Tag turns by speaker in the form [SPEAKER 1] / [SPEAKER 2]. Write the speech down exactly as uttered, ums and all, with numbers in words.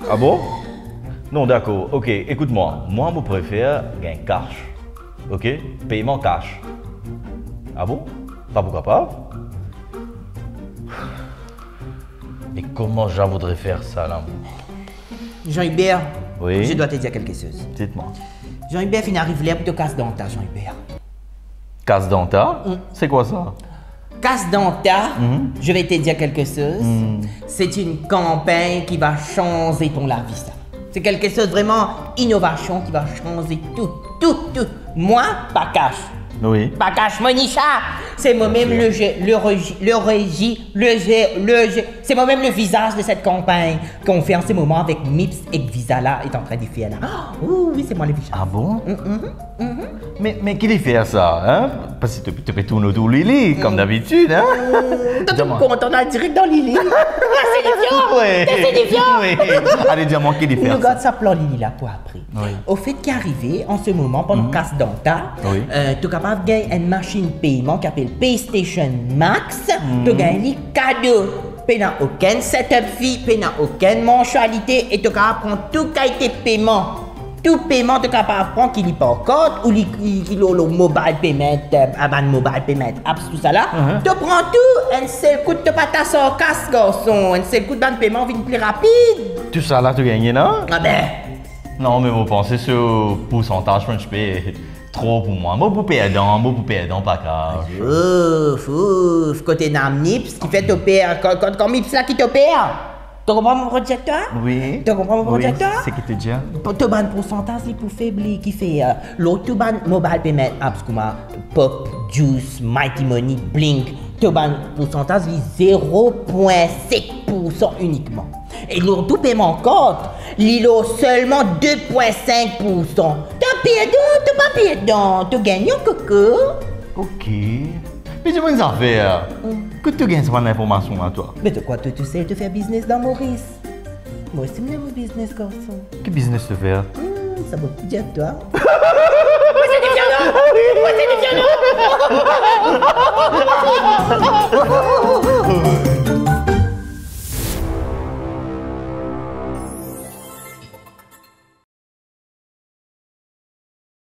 [SPEAKER 1] Ah bon? Non, d'accord. Ok, écoute-moi. Moi, je préfère un cash. Ok? Paiement cash. Ah bon? Pas pourquoi pas? Mais comment je voudrais faire ça, là?
[SPEAKER 2] Jean-Hubert,
[SPEAKER 1] Oui?
[SPEAKER 2] je dois te dire quelque chose.
[SPEAKER 1] Dites-moi.
[SPEAKER 2] Jean-Hubert, il arrive là pour te casser dans ta, Jean-Hubert.
[SPEAKER 1] Casse denta?
[SPEAKER 2] Mm.
[SPEAKER 1] C'est quoi ça?
[SPEAKER 2] Casse Denta,
[SPEAKER 1] Mhm.
[SPEAKER 2] je vais te dire quelque chose.
[SPEAKER 1] Mm.
[SPEAKER 2] C'est une campagne qui va changer ton la vie, ça. C'est quelque chose vraiment innovation qui va changer tout, tout, tout. Moi, pas cash.
[SPEAKER 1] Oui.
[SPEAKER 2] Pas cash, Monisha. C'est moi-même le, gé- le, régi- le régi, le gé- le gé- c'est moi-même le visage de cette campagne qu'on fait en ce moment avec Mips et que Visala est en train de faire là. Oh, oui, c'est moi le visage.
[SPEAKER 1] Ah bon?
[SPEAKER 2] Mm-hmm.
[SPEAKER 1] Mais, mais qui fait ça, hein? Parce que tu tu peux tourner autour de Lily, comme d'habitude, hein?
[SPEAKER 2] T'as tout
[SPEAKER 1] Dis-moi.
[SPEAKER 2] compte, on a direct dans Lily. C'est défiant.
[SPEAKER 1] Ouais.
[SPEAKER 2] C'est défiant.
[SPEAKER 1] Oui. Allez, dis-moi qui
[SPEAKER 2] Nous
[SPEAKER 1] fait ça.
[SPEAKER 2] regarde ça plan Lily là pour après.
[SPEAKER 1] Oui.
[SPEAKER 2] Au fait qu'arrivé en ce moment pendant casse denta,
[SPEAKER 1] Oui.
[SPEAKER 2] euh, tu es capable de gagner une machine paiement qui s'appelle PlayStation Max. Tu gagnes les cadeaux. Tu n'as aucun setup fee, tu n'as aucune mensualité et tu es capable de prendre tout qualité paiement. Tout paiement, tu es capable de prendre qui n'est pas en code ou qui qui le mobile payment, euh, avant mobile payment, apps, tout ça là.
[SPEAKER 1] Uh-huh.
[SPEAKER 2] Tu prends tout, un seul coup de patate sans casse, garçon. Un seul coup de paiement vient plus rapide.
[SPEAKER 1] Tout ça là, tu gagnes, non?
[SPEAKER 2] Ah ben.
[SPEAKER 1] Non, mais vous pensez sur le pourcentage, je paye trop pour moi. Moi, pour payer dedans, moi, pour payer dedans, pas grave.
[SPEAKER 2] Ouf, ouf, côté d'un Mips qui fait t'opère, quand, quand, quand Mips là qui t'opère. Tu comprends mon projecteur?
[SPEAKER 1] Oui.
[SPEAKER 2] Tu comprends mon
[SPEAKER 1] Oui,
[SPEAKER 2] projecteur?
[SPEAKER 1] c'est qui te dit?
[SPEAKER 2] Tu as un pourcentage les plus faible qui fait euh, l'autre, tu as un mobile payment apps comme euh, Pop, Juice, Mighty Money, Blink. Tu as un pourcentage de zéro virgule cinq pour cent uniquement. Et l'autre tout paiement compte, il a seulement deux virgule cinq pour cent. Tu as payé dedans, tu pas payé dedans, tu gagnes un coco.
[SPEAKER 1] Ok. Mais dis-moi une affaire. Que tu gagnes cette information à toi?
[SPEAKER 2] Mais de quoi tu, tu sais, tu fais business dans Maurice? Moi aussi, je mon business, garçon.
[SPEAKER 1] Quel business tu fais?
[SPEAKER 2] Hmm, ça va plus dire toi.
[SPEAKER 3] Moi, c'est des pianos! Moi, c'est des pianos!